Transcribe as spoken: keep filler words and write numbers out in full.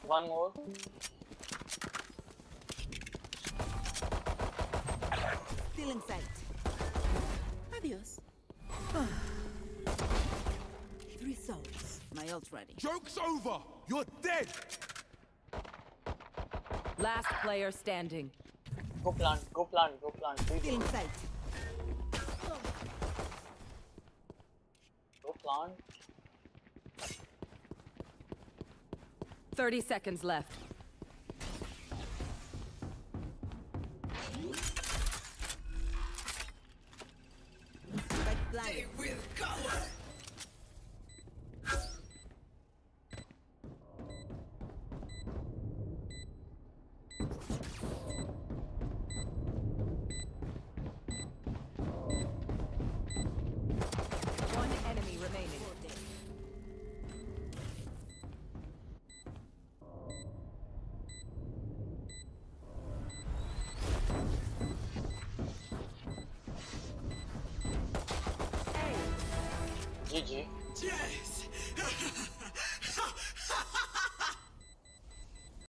One more. Still in sight. Adios. Three souls. My ult's ready. Joke's over! You're dead! Last player standing. Go plant, go plant, go plant. Still in sight. Go plant. Thirty seconds left. Right blind. They will cover. One enemy remaining. G G. Yes.